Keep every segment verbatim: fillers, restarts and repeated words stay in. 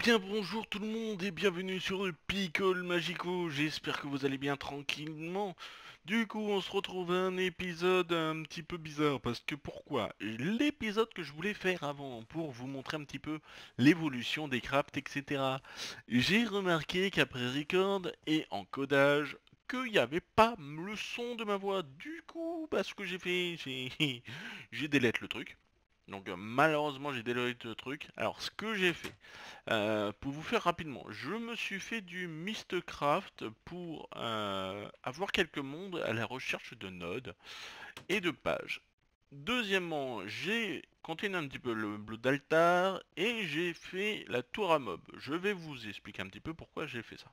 bien bonjour tout le monde et bienvenue sur le Pickle Magico, j'espère que vous allez bien tranquillement. Du coup on se retrouve à un épisode un petit peu bizarre parce que pourquoi? L'épisode que je voulais faire avant pour vous montrer un petit peu l'évolution des crafts et cetera. J'ai remarqué qu'après record et encodage, qu'il n'y avait pas le son de ma voix. Du coup, bah, ce que j'ai fait, j'ai j'ai délete le truc. Donc euh, malheureusement j'ai délete le truc. Alors ce que j'ai fait, euh, pour vous faire rapidement, je me suis fait du Mistcraft pour euh, avoir quelques mondes à la recherche de nodes et de pages. Deuxièmement, j'ai continué un petit peu le Blood Altar et j'ai fait la tour à mob. Je vais vous expliquer un petit peu pourquoi j'ai fait ça.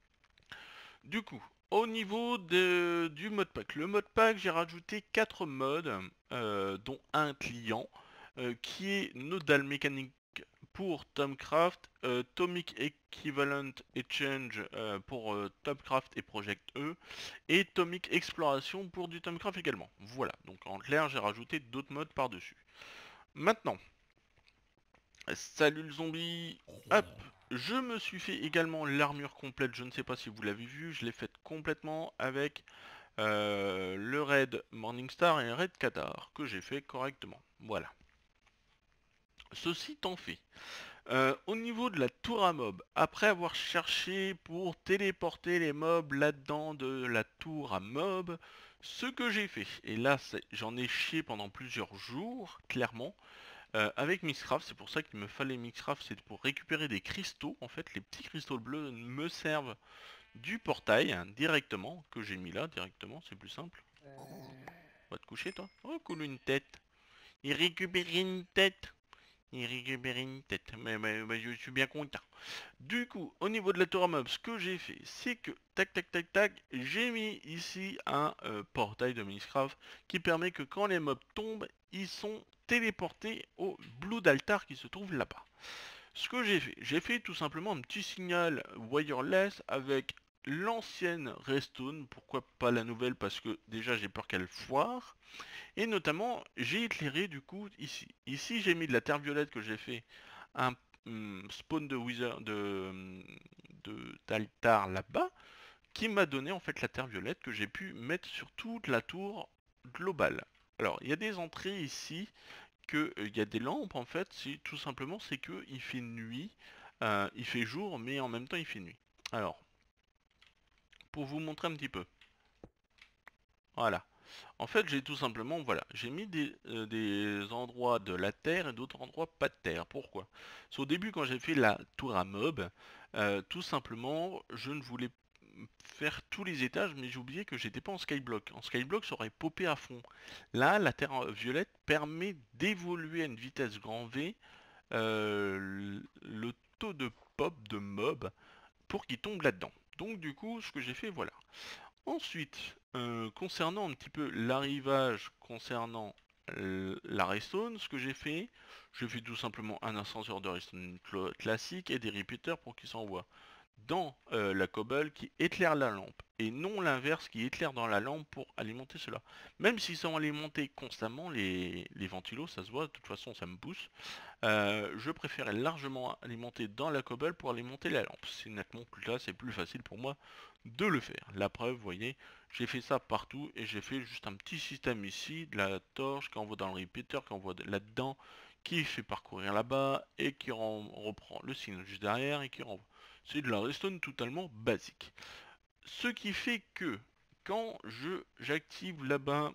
Du coup, au niveau de, du modpack, le modpack, j'ai rajouté quatre modes, euh, dont un client, euh, qui est Nodal Mécanique pour Tomcraft, euh, Tomic Equivalent Exchange euh, pour euh, Tomcraft et Project E, et Tomic Exploration pour du Tomcraft également. Voilà, donc en clair, j'ai rajouté d'autres modes par-dessus. Maintenant, salut le zombie. Hop, je me suis fait également l'armure complète, je ne sais pas si vous l'avez vu, je l'ai faite complètement avec euh, le raid Morningstar et le raid Qatar, que j'ai fait correctement. Voilà. Ceci étant fait, euh, au niveau de la tour à mob, après avoir cherché pour téléporter les mobs là-dedans de la tour à mob, ce que j'ai fait, et là j'en ai chié pendant plusieurs jours, clairement, euh, avec Mixcraft, c'est pour ça qu'il me fallait Mixcraft, c'est pour récupérer des cristaux. En fait, les petits cristaux bleus me servent du portail hein, directement, que j'ai mis là directement, c'est plus simple. Va te coucher toi. Oh, cool une tête. Il récupère une tête. Il récupère une tête. Mais, mais, mais je suis bien content. Du coup, au niveau de la tour à mob, ce que j'ai fait, c'est que tac tac tac tac, j'ai mis ici un euh, portail de Minecraft qui permet que quand les mobs tombent, ils sont téléportés au Blue d'Altar qui se trouve là-bas. Ce que j'ai fait, j'ai fait tout simplement un petit signal wireless avec l'ancienne Redstone, pourquoi pas la nouvelle parce que déjà j'ai peur qu'elle foire, et notamment j'ai éclairé du coup ici. Ici j'ai mis de la terre violette que j'ai fait un hum, spawn de wither de hum, de d'altar là-bas, qui m'a donné en fait la terre violette que j'ai pu mettre sur toute la tour globale. Alors il y a des entrées ici que euh, il y a des lampes en fait, c'est tout simplement c'est que il fait nuit, euh, il fait jour mais en même temps il fait nuit. Alors pour vous montrer un petit peu, voilà. En fait j'ai tout simplement voilà, j'ai mis des, euh, des endroits de la terre et d'autres endroits pas de terre. Pourquoi? Parce qu'au début quand j'ai fait la tour à mob, euh, tout simplement je ne voulais faire tous les étages, mais j'ai oublié que j'étais pas en skyblock. En skyblock, ça aurait popé à fond. Là, la terre violette permet d'évoluer à une vitesse grand V euh, le taux de pop de mob pour qu'ils tombent là-dedans. Donc du coup, ce que j'ai fait, voilà. Ensuite, euh, concernant un petit peu l'arrivage, concernant euh, la redstone, ce que j'ai fait, j'ai fait tout simplement un ascenseur de redstone classique et des repeaters pour qu'ils s'envoient dans euh, la cobble qui éclaire la lampe et non l'inverse qui éclaire dans la lampe pour alimenter cela. Même s'ils sont alimentés constamment, les, les ventilos, ça se voit, de toute façon ça me pousse. Euh, je préférais largement alimenter dans la cobble pour alimenter la lampe. C'est nettement plus classe et plus facile pour moi de le faire. La preuve, vous voyez, j'ai fait ça partout et j'ai fait juste un petit système ici, de la torche qui envoie dans le repeater, qui envoie là-dedans, qui fait parcourir là-bas et qui reprend le signal juste derrière et qui renvoie. C'est de la redstone totalement basique. Ce qui fait que quand je j'active là-bas,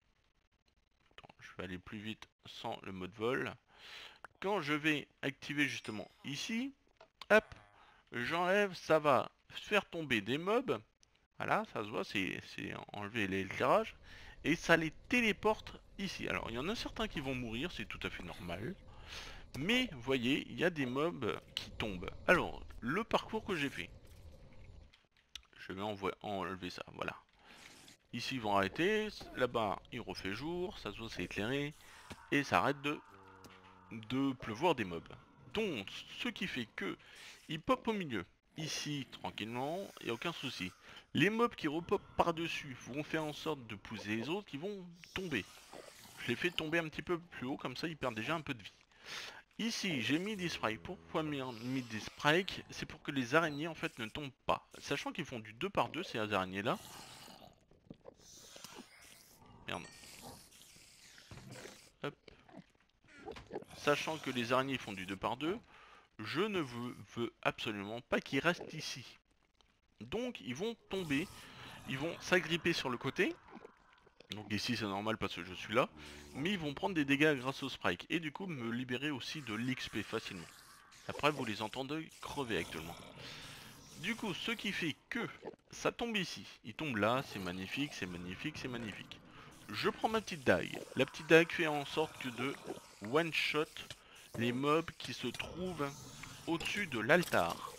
je vais aller plus vite sans le mode vol. Quand je vais activer justement ici, hop, j'enlève, ça va faire tomber des mobs. Voilà, ça se voit, c'est enlever l'éclairage. Et ça les téléporte ici. Alors, il y en a certains qui vont mourir, c'est tout à fait normal. Mais, vous voyez, il y a des mobs qui tombent. Alors, le parcours que j'ai fait. Je vais enlever ça, voilà. Ici, ils vont arrêter. Là-bas, il refait jour. Ça se voit, c'est éclairé. Et ça arrête de de pleuvoir des mobs. Donc, ce qui fait que ils pop au milieu. Ici, tranquillement, il n'y a aucun souci. Les mobs qui repopent par-dessus vont faire en sorte de pousser les autres qui vont tomber. Je les fais tomber un petit peu plus haut, comme ça ils perdent déjà un peu de vie. Ici, j'ai mis des sprays. Pourquoi j'ai mis des sprays? C'est pour que les araignées en fait ne tombent pas. Sachant qu'ils font du deux par deux ces araignées là. Merde. Hop. Sachant que les araignées font du deux par deux, je ne veux, veux absolument pas qu'ils restent ici. Donc ils vont tomber, ils vont s'agripper sur le côté. Donc ici c'est normal parce que je suis là. Mais ils vont prendre des dégâts grâce au spike. Et du coup me libérer aussi de l'X P facilement. Après vous les entendez crever actuellement. Du coup ce qui fait que ça tombe ici. Il tombe là, c'est magnifique, c'est magnifique, c'est magnifique. Je prends ma petite dague. La petite dague fait en sorte que de one shot les mobs qui se trouvent au-dessus de l'altar.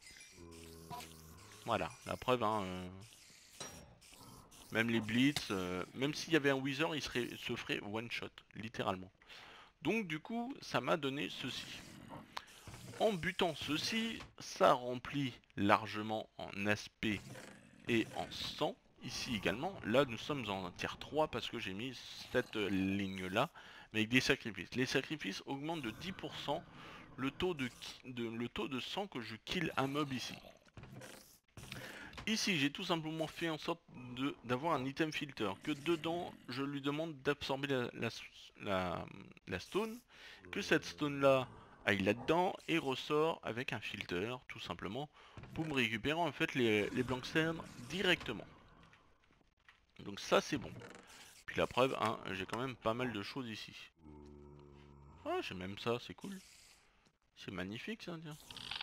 Voilà, la preuve hein. Euh... Même les blitz, euh, même s'il y avait un wither, il, serait, il se ferait one shot, littéralement. Donc du coup, ça m'a donné ceci. En butant ceci, ça remplit largement en aspect et en sang. Ici également, là nous sommes en tier trois parce que j'ai mis cette ligne là, mais avec des sacrifices. Les sacrifices augmentent de dix pour cent le taux de, de, le taux de sang que je kill un mob ici. Ici, j'ai tout simplement fait en sorte d'avoir un item filter, que dedans, je lui demande d'absorber la, la, la, la stone, que cette stone là aille là-dedans et ressort avec un filter, tout simplement, pour me récupérer en fait les, les blancs cernes directement. Donc ça c'est bon. Puis la preuve, hein, j'ai quand même pas mal de choses ici. Ah, j'ai même ça, c'est cool. C'est magnifique ça, tiens.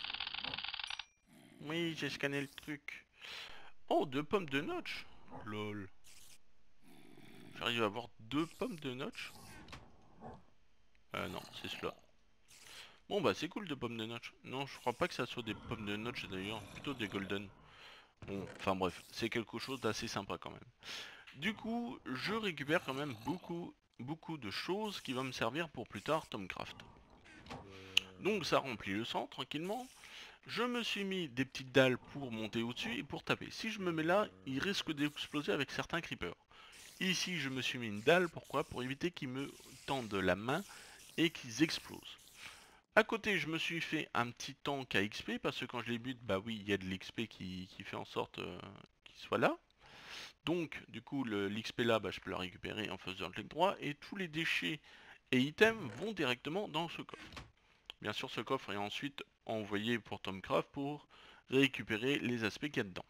Oui, j'ai scanné le truc. Oh, deux pommes de notch. Lol. J'arrive à avoir deux pommes de notch. Euh non, c'est cela. Bon bah c'est cool de pommes de notch. Non, je crois pas que ça soit des pommes de notch d'ailleurs, plutôt des golden. Bon, enfin bref, c'est quelque chose d'assez sympa quand même. Du coup, je récupère quand même beaucoup, beaucoup de choses qui vont me servir pour plus tard Tomcraft. Donc ça remplit le sang tranquillement. Je me suis mis des petites dalles pour monter au-dessus et pour taper. Si je me mets là, il risque d'exploser avec certains creepers. Ici, je me suis mis une dalle, pourquoi? Pour éviter qu'ils me tendent la main et qu'ils explosent. À côté, je me suis fait un petit tank à X P, parce que quand je les bute, bah oui, il y a de l'X P qui, qui fait en sorte euh, qu'il soit là. Donc, du coup, l'X P là, bah, je peux la récupérer en faisant le clic droit, et tous les déchets et items vont directement dans ce coffre. Bien sûr, ce coffre est ensuite envoyé pour Tomcraft pour récupérer les aspects qu'il y a dedans.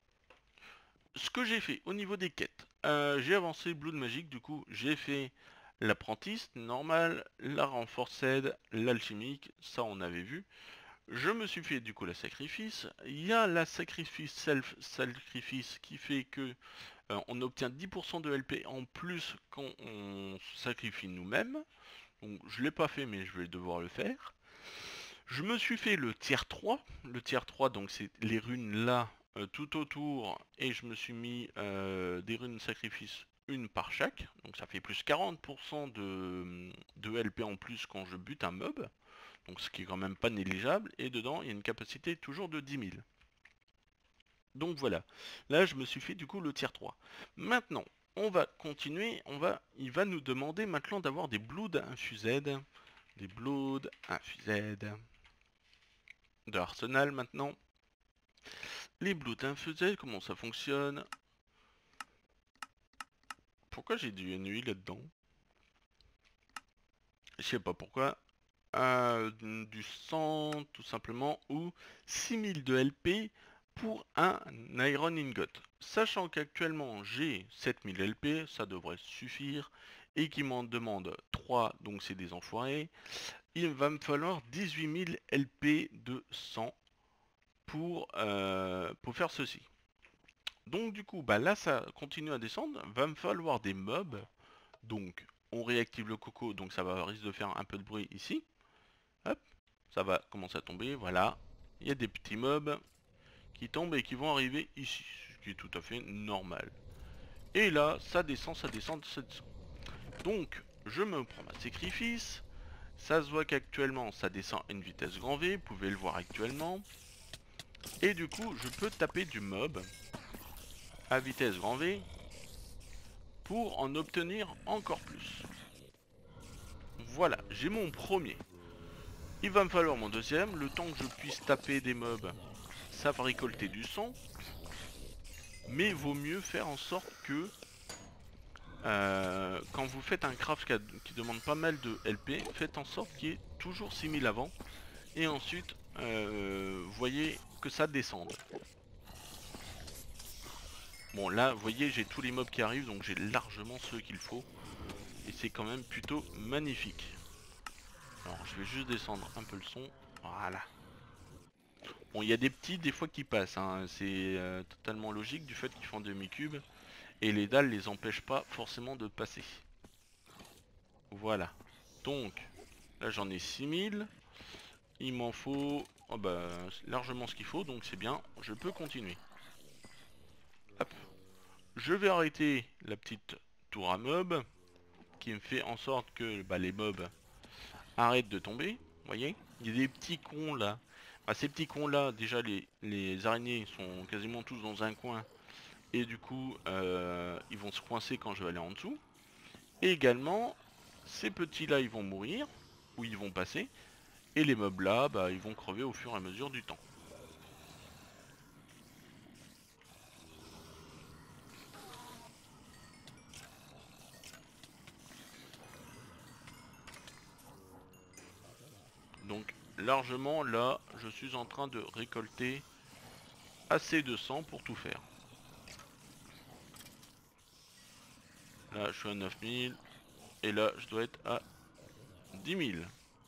Ce que j'ai fait au niveau des quêtes, euh, j'ai avancé Blood Magic, du coup j'ai fait l'apprentiste, normal, la renforced, l'alchimique, ça on avait vu. Je me suis fait du coup la sacrifice, il y a la sacrifice self-sacrifice qui fait que euh, on obtient dix pour cent de L P en plus quand on sacrifie nous-mêmes. Donc je l'ai pas fait mais je vais devoir le faire. Je me suis fait le tiers trois, le tiers trois donc c'est les runes là euh, tout autour et je me suis mis euh, des runes sacrifice une par chaque, donc ça fait plus quarante pour cent de, de L P en plus quand je bute un mob, donc ce qui est quand même pas négligeable, et dedans il y a une capacité toujours de dix mille. Donc voilà, là je me suis fait du coup le tiers trois. Maintenant, on va continuer, on va, il va nous demander maintenant d'avoir des blood infused, des blood infused de Arsenal maintenant. Les blood infused, comment ça fonctionne? Pourquoi j'ai du N U I là-dedans? Je sais pas pourquoi. Euh, du sang tout simplement, ou six mille de L P pour un Iron Ingot. Sachant qu'actuellement j'ai sept mille L P, ça devrait suffire, et qui m'en demande trois, donc c'est des enfoirés. Il va me falloir dix-huit mille L P de sang pour, euh, pour faire ceci. Donc du coup, bah là ça continue à descendre, va me falloir des mobs, donc on réactive le coco, donc ça va risque de faire un peu de bruit ici. Hop, ça va commencer à tomber, voilà. Il y a des petits mobs qui tombent et qui vont arriver ici, ce qui est tout à fait normal. Et là, ça descend, ça descend, ça descend. Donc, je me prends ma sacrifice. Ça se voit qu'actuellement, ça descend à une vitesse grand V, vous pouvez le voir actuellement. Et du coup, je peux taper du mob à vitesse grand V pour en obtenir encore plus. Voilà, j'ai mon premier. Il va me falloir mon deuxième, le temps que je puisse taper des mobs, ça va récolter du sang. Mais vaut mieux faire en sorte que euh, quand vous faites un craft qui, a, qui demande pas mal de L P, faites en sorte qu'il y ait toujours six mille avant. Et ensuite, euh, voyez que ça descende. Bon là, vous voyez, j'ai tous les mobs qui arrivent, donc j'ai largement ceux qu'il faut. Et c'est quand même plutôt magnifique. Alors je vais juste descendre un peu le son. Voilà. Bon, il y a des petits des fois qui passent, hein. C'est euh, totalement logique du fait qu'ils font demi-cube. Et les dalles les empêchent pas forcément de passer. Voilà. Donc, là j'en ai six mille. Il m'en faut oh bah, largement ce qu'il faut, donc c'est bien. Je peux continuer. Hop. Je vais arrêter la petite tour à mobs qui me fait en sorte que bah, les mobs arrêtent de tomber. Vous voyez, il y a des petits cons là. Bah, ces petits cons là, déjà les, les araignées sont quasiment tous dans un coin. Et du coup, euh, ils vont se coincer quand je vais aller en dessous. Et également, ces petits là, ils vont mourir. Ou ils vont passer. Et les mobs là, bah, ils vont crever au fur et à mesure du temps. Donc largement là, je suis en train de récolter assez de sang pour tout faire. Là, je suis à neuf mille. Et là, je dois être à dix mille.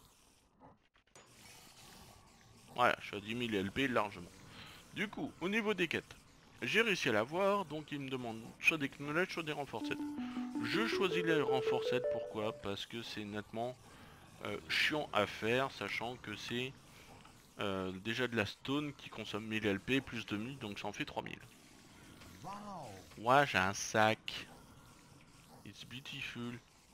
Voilà, je suis à dix mille L P largement. Du coup, au niveau des quêtes, j'ai réussi à l'avoir, donc il me demande soit des knowledge, soit des renforcettes. Je choisis les renforcettes, pourquoi? Parce que c'est nettement euh, chiant à faire, sachant que c'est euh, déjà de la stone qui consomme mille L P plus de mille, donc ça en fait trois mille. Ouais, j'ai un sac. It's beautiful.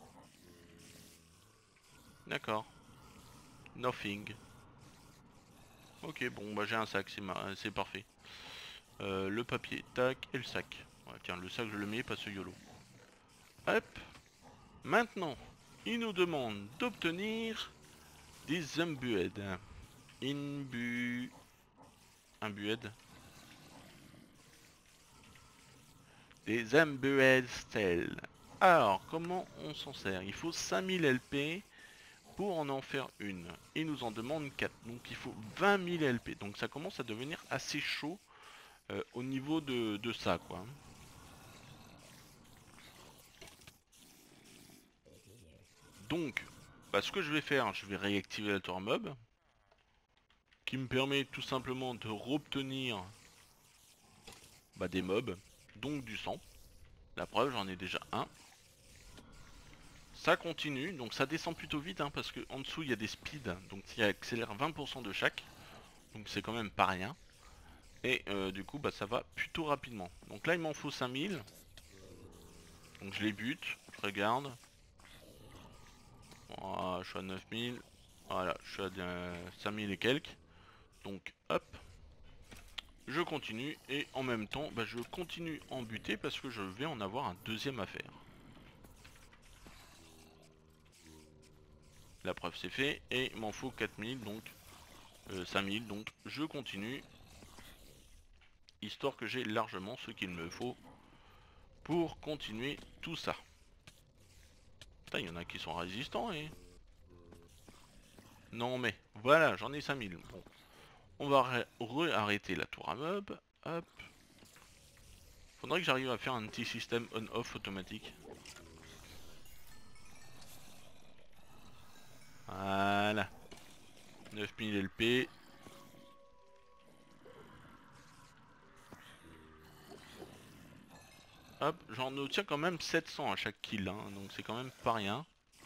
D'accord. Nothing. Ok, bon, bah j'ai un sac, c'est parfait. Euh, le papier, tac, et le sac. Ouais, tiens, le sac je le mets, pas ce YOLO. Hop. Maintenant, il nous demande d'obtenir des imbued. Imbu... Imbued. Des imbued stell. Alors, comment on s'en sert? Il faut cinq mille L P pour en en faire une. Il nous en demande quatre. Donc il faut vingt mille L P. Donc ça commence à devenir assez chaud euh, au niveau de, de ça, quoi. Donc, bah, ce que je vais faire, je vais réactiver la tour mob, qui me permet tout simplement de obtenir bah, des mobs, donc du sang. La preuve, j'en ai déjà un. Ça continue, donc ça descend plutôt vite, hein, parce qu'en dessous il y a des speeds, donc il accélère vingt pour cent de chaque, donc c'est quand même pas rien. Et euh, du coup, bah, ça va plutôt rapidement. Donc là, il m'en faut cinq mille. Donc je les bute, je regarde. Voilà, je suis à neuf mille. Voilà, je suis à euh, cinq mille et quelques. Donc hop, je continue et en même temps bah, je continue en buter parce que je vais en avoir un deuxième à faire. La preuve c'est fait et il m'en faut quatre mille, donc euh, cinq mille, donc je continue. Histoire que j'ai largement ce qu'il me faut pour continuer tout ça. Putain, il y en a qui sont résistants et... Non mais, voilà, j'en ai cinq mille. Bon, on va re-arrêter la tour à mob. Hop. Faudrait que j'arrive à faire un petit système on-off automatique. Voilà. neuf mille L P. Hop, j'en obtiens quand même sept cents à chaque kill, hein, donc c'est quand même pas rien.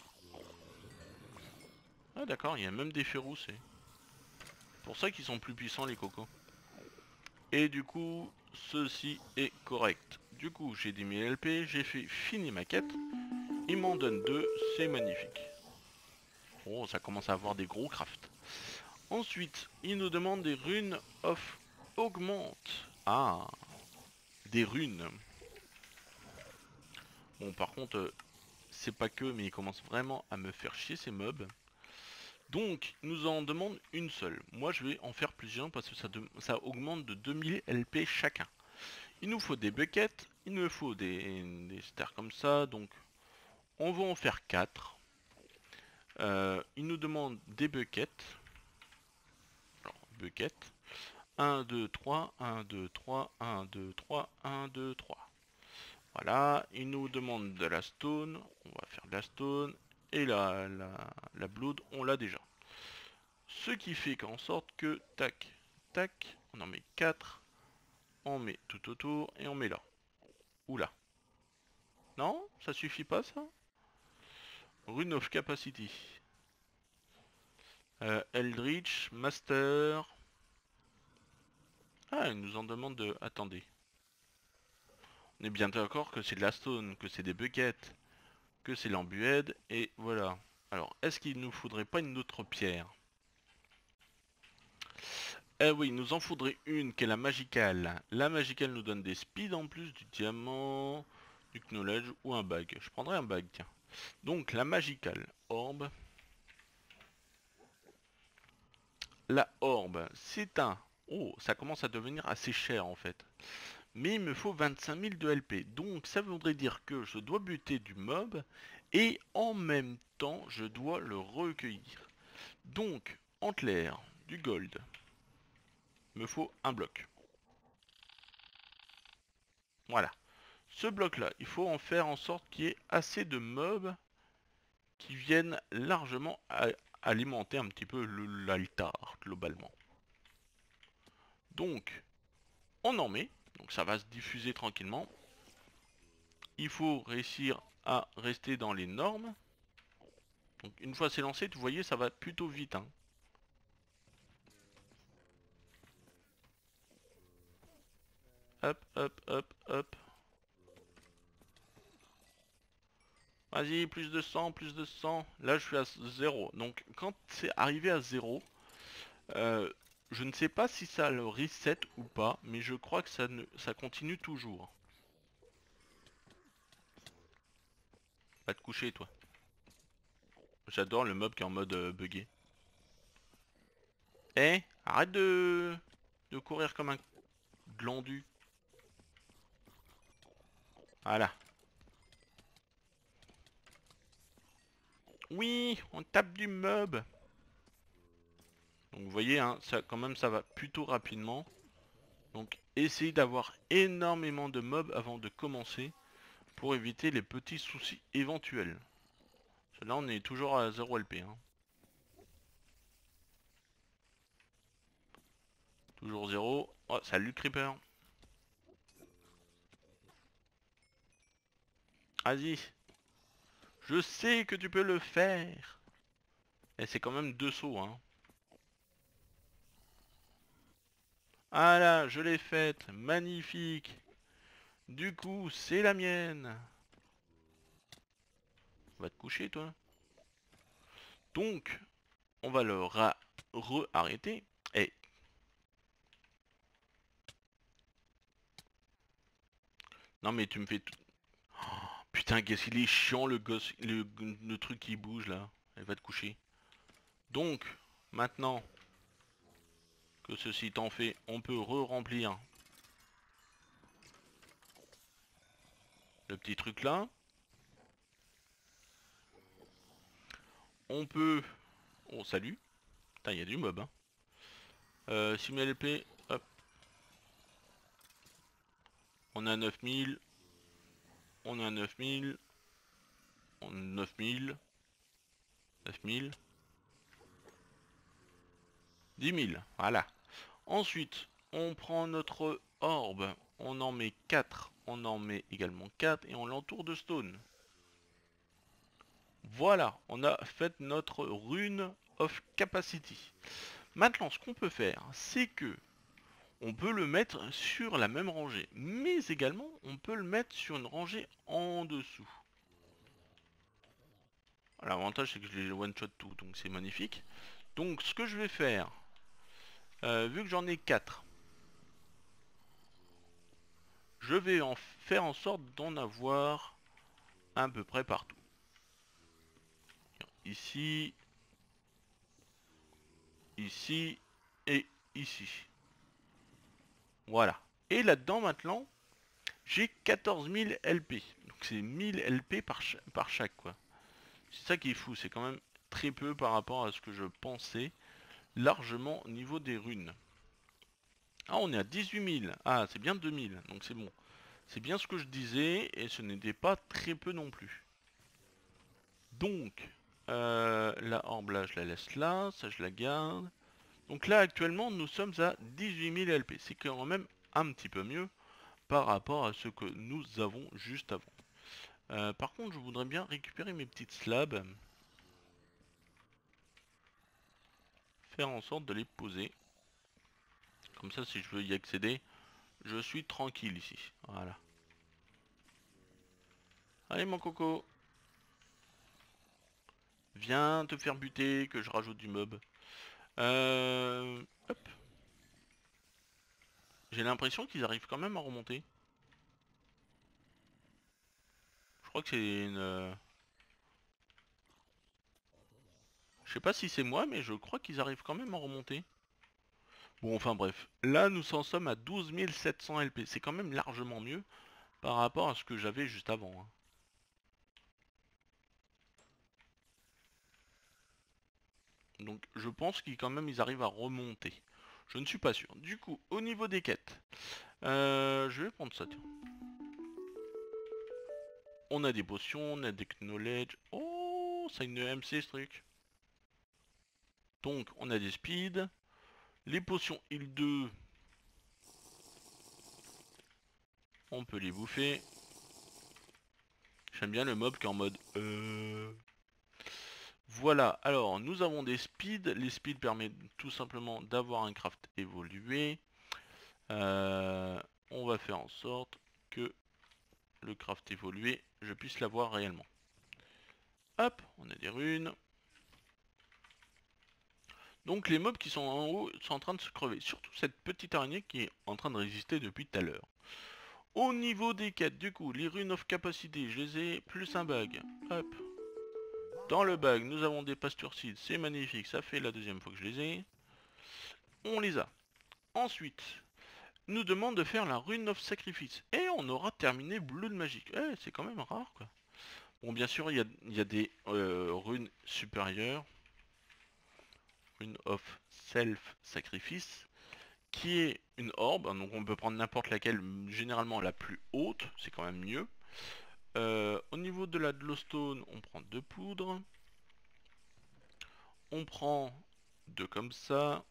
Ah d'accord, il y a même des férous, c'est pour ça qu'ils sont plus puissants les cocos. Et du coup, ceci est correct. Du coup, j'ai dix mille L P, j'ai fait fini ma quête. Il m'en donne deux, c'est magnifique. Oh, ça commence à avoir des gros crafts. Ensuite, il nous demande des runes of augmente. Ah, des runes. Bon, par contre, euh, c'est pas que, mais il commence vraiment à me faire chier ces mobs. Donc, il nous en demande une seule. Moi, je vais en faire plusieurs parce que ça, de, ça augmente de deux mille L P chacun. Il nous faut des buckets, il nous faut des, des stars comme ça, donc on va en faire quatre. Euh, il nous demande des buckets. Alors, bucket. un, deux, trois, un, deux, trois, un, deux, trois, un, deux, trois. Voilà, il nous demande de la stone, on va faire de la stone, et la, la, la blood, on l'a déjà. Ce qui fait qu'en sorte que, tac, tac, on en met quatre, on met tout autour, et on met là. Oula. Non, ça suffit pas ça? Rune of Capacity. Euh, Eldritch, Master. Ah, il nous en demande de... Attendez. On est bien d'accord que c'est de la stone, que c'est des buckets, que c'est l'embuède, et voilà. Alors, est-ce qu'il nous faudrait pas une autre pierre? Eh oui, il nous en faudrait une qui est la magicale. La magicale nous donne des speeds en plus, du diamant, du knowledge ou un bag. Je prendrais un bag, tiens. Donc, la magicale. Orbe. La orbe, c'est un... Oh, ça commence à devenir assez cher en fait. Mais il me faut vingt-cinq mille de L P. Donc ça voudrait dire que je dois buter du mob et en même temps je dois le recueillir. Donc, en clair, du gold. Il me faut un bloc. Voilà. Ce bloc là, il faut en faire en sorte qu'il y ait assez de mobs qui viennent largement alimenter un petit peu l'altar globalement. Donc, on en met. Donc ça va se diffuser tranquillement. Il faut réussir à rester dans les normes. Donc une fois c'est lancé, vous voyez, ça va plutôt vite. Hein. Hop, hop, hop, hop. Vas-y, plus de cent, plus de cent. Là, je suis à zéro. Donc quand c'est arrivé à zéro, euh, je ne sais pas si ça le reset ou pas, mais je crois que ça, ne, ça continue toujours. Va te coucher, toi. J'adore le mob qui est en mode euh, buggé. Eh, arrête de, de courir comme un glandu. Voilà. Oui, on tape du mob. Donc vous voyez, hein, ça, quand même ça va plutôt rapidement. Donc essayez d'avoir énormément de mobs avant de commencer pour éviter les petits soucis éventuels. Là on est toujours à zéro L P. Hein. Toujours zéro. Oh, salut Creeper. Vas-y. Je sais que tu peux le faire. Et c'est quand même deux sauts. Hein. Ah là, je l'ai faite. Magnifique. Du coup, c'est la mienne. Va te coucher toi. Donc, on va le re-arrêter. Et... Non mais tu me fais tout... Oh, putain, qu'est-ce qu'il est chiant le gosse, le, le truc qui bouge là. Elle va te coucher. Donc, maintenant que ceci étant fait, on peut re-remplir le petit truc là. On peut... Oh, salut. Putain, il y a du mob, hein. Euh, six mille L P, hop. On a neuf mille. On a neuf mille. On a neuf mille. neuf mille. dix mille, voilà. Ensuite, on prend notre orbe. On en met quatre. On en met également quatre. Et on l'entoure de stone. Voilà, on a fait notre rune of capacity. Maintenant, ce qu'on peut faire, c'est que on peut le mettre sur la même rangée, mais également on peut le mettre sur une rangée en dessous. L'avantage c'est que je les one shot tout, donc c'est magnifique. Donc ce que je vais faire, euh, vu que j'en ai quatre, je vais en faire en sorte d'en avoir à peu près partout. Ici, ici et ici. Voilà. Et là-dedans maintenant, j'ai quatorze mille L P. Donc c'est mille L P par, ch par chaque quoi. C'est ça qui est fou, c'est quand même très peu par rapport à ce que je pensais. Largement au niveau des runes. Ah, on est à dix-huit mille. Ah, c'est bien deux mille, donc c'est bon. C'est bien ce que je disais, et ce n'était pas très peu non plus. Donc, euh, la orbe là, je la laisse là, ça je la garde. Donc là, actuellement, nous sommes à dix-huit mille L P. C'est quand même un petit peu mieux par rapport à ce que nous avons juste avant. Euh, par contre, je voudrais bien récupérer mes petites slabs. Faire en sorte de les poser. Comme ça, si je veux y accéder, je suis tranquille ici. Voilà. Allez mon coco. Viens te faire buter que je rajoute du mob. Euh... Hop. J'ai l'impression qu'ils arrivent quand même à remonter. Je crois que c'est une... euh, Je sais pas si c'est moi, mais je crois qu'ils arrivent quand même à remonter. Bon, enfin bref. Là, nous en sommes à douze mille sept cents L P. C'est quand même largement mieux par rapport à ce que j'avais juste avant. Hein. Donc, je pense qu'ils quand même ils arrivent à remonter. Je ne suis pas sûr. Du coup, au niveau des quêtes, euh, je vais prendre ça. Tiens. On a des potions, on a des knowledge. Oh, c'est une M C ce truc. Donc, on a des speeds. Les potions heal deux, on peut les bouffer. J'aime bien le mob qui est en mode... Euh... Voilà, alors nous avons des speeds. Les speeds permettent tout simplement d'avoir un craft évolué. Euh, on va faire en sorte que le craft évolué, je puisse l'avoir réellement. Hop, on a des runes. Donc les mobs qui sont en haut sont en train de se crever. Surtout cette petite araignée qui est en train de résister depuis tout à l'heure. Au niveau des quêtes, du coup, les runes of capacité, je les ai, plus un bag. Hop. Dans le bag, nous avons des pasture seeds, c'est magnifique, ça fait la deuxième fois que je les ai. On les a. Ensuite, nous demande de faire la rune of sacrifice. Et on aura terminé Blood Magic. Eh, c'est quand même rare, quoi. Bon, bien sûr, il y a, y a des euh, runes supérieures. Rune of self-sacrifice, qui est une orbe. Donc on peut prendre n'importe laquelle, généralement la plus haute, c'est quand même mieux. Euh, au niveau de la glowstone, on prend deux poudres. On prend deux comme ça.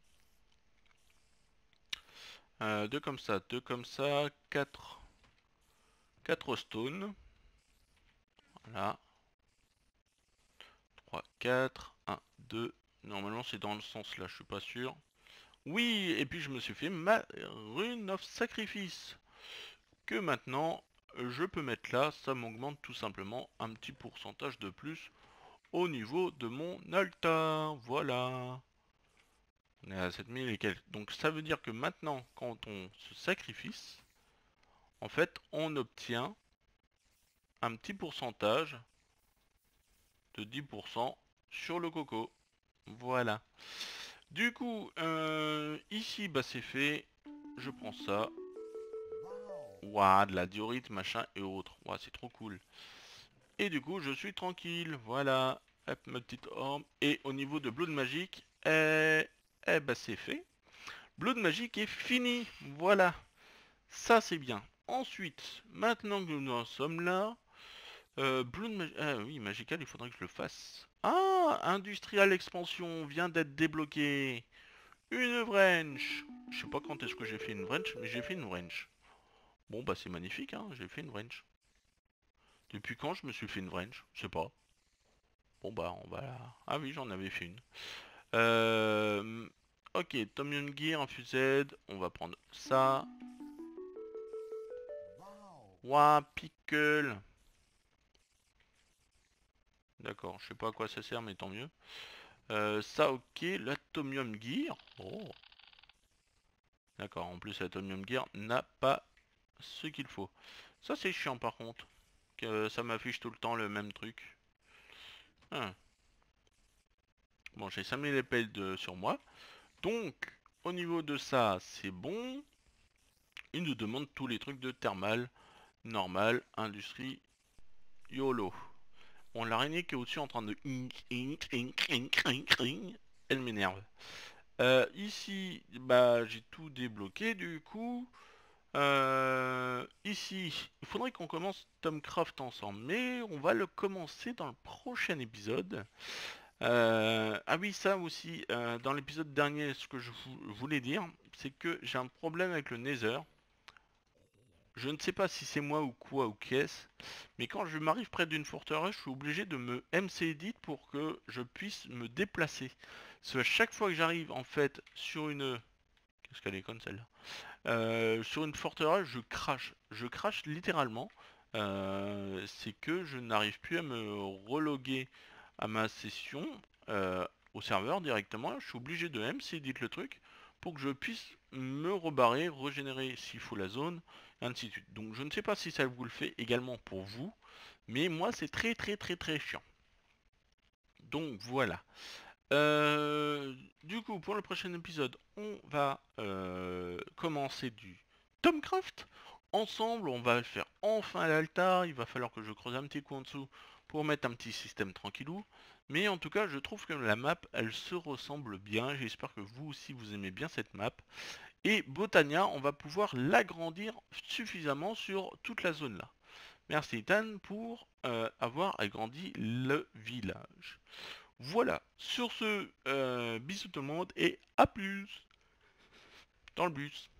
Euh, deux comme ça, deux comme ça, quatre. quatre stones. Voilà. trois, quatre, un, deux. Normalement c'est dans le sens là, je suis pas sûr. Oui, et puis je me suis fait ma rune of sacrifice. Que maintenant, je peux mettre là, ça m'augmente tout simplement un petit pourcentage de plus au niveau de mon altar. Voilà. On est à sept mille et quelques. Donc ça veut dire que maintenant, quand on se sacrifie, en fait, on obtient un petit pourcentage de dix pour cent sur le coco. Voilà. Du coup, euh, ici, bah c'est fait. Je prends ça. Waouh, de la diorite, machin et autres. Waouh, c'est trop cool. Et du coup, je suis tranquille. Voilà. Hop, ma petite orbe. Et au niveau de Blood Magic, eh, eh bah c'est fait. Blood Magic est fini. Voilà. Ça, c'est bien. Ensuite, maintenant que nous en sommes là, euh, Blood Magic... Ah oui, Magical, il faudrait que je le fasse. Ah, Industrial Expansion vient d'être débloqué. Une wrench. Je sais pas quand est-ce que j'ai fait une wrench, mais j'ai fait une wrench. Bon, bah c'est magnifique, hein, j'ai fait une wrench. Depuis quand je me suis fait une wrench? Je sais pas. Bon, bah on va la... Ah oui, j'en avais fait une. Euh... Ok, Tom Gear, Infused. On va prendre ça. Ouah, pickle. D'accord, je sais pas à quoi ça sert, mais tant mieux. Euh, ça, ok, l'Atomium Gear. Oh. D'accord, en plus l'Atomium Gear n'a pas ce qu'il faut. Ça, c'est chiant par contre. Que ça m'affiche tout le temps le même truc. Ah. Bon, j'ai cinq mille épées de, sur moi. Donc, au niveau de ça, c'est bon. Il nous demande tous les trucs de thermal, normal, industrie, YOLO. Bon, l'araignée qui est au-dessus en train de... Elle m'énerve. Euh, ici, bah, j'ai tout débloqué du coup. Euh, ici, il faudrait qu'on commence Tomcraft ensemble, mais on va le commencer dans le prochain épisode. Euh, ah oui, ça aussi, euh, dans l'épisode dernier, ce que je vou- voulais dire, c'est que j'ai un problème avec le Nether. Je ne sais pas si c'est moi ou quoi ou qu'est-ce, mais quand je m'arrive près d'une forteresse, je suis obligé de me M C edit pour que je puisse me déplacer. Parce qu'à chaque fois que j'arrive en fait sur une... Qu'est-ce qu'elle est conne celle-là? Euh, sur une forteresse, je crache. Je crache littéralement. Euh, c'est que je n'arrive plus à me reloguer à ma session euh, au serveur directement. Je suis obligé de M C edit le truc pour que je puisse me rebarrer, régénérer s'il faut la zone, et ainsi de suite. Donc je ne sais pas si ça vous le fait également pour vous, mais moi c'est très très très très chiant. Donc voilà. Euh, du coup, pour le prochain épisode, on va euh, commencer du Tomcraft. Ensemble, on va le faire enfin à l'altar. Il va falloir que je creuse un petit coup en dessous pour mettre un petit système tranquillou. Mais en tout cas, je trouve que la map, elle se ressemble bien. J'espère que vous aussi, vous aimez bien cette map. Et Botania, on va pouvoir l'agrandir suffisamment sur toute la zone là. Merci Ethan pour euh, avoir agrandi le village. Voilà, sur ce, euh, bisous tout le monde et à plus dans le bus.